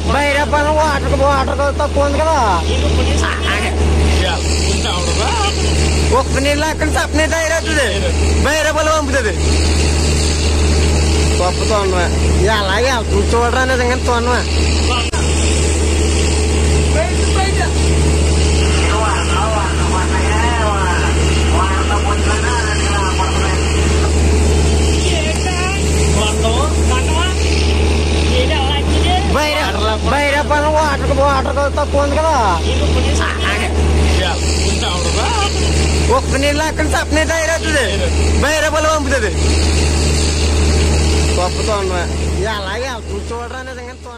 బైరప్పని water తక్కువ ఉంది కదా. ఒక్క నీళ్ళు అక్కడ సప్నే తయారవుతుంది, బైరప్పలు పంపుతుంది. గొప్ప తోనవా ఎలాగే చూడరా నిజంగా తోనవా. బైరప్పని వాటర్ తక్కువ ఉంది కదా. ఒక్క నీళ్ళు అక్కడ సప్నే తయారవుతుంది, బైరప్పలు పంపుతుంది. గొప్ప తోనవా ఎలాగే చూడరా నిజంగా.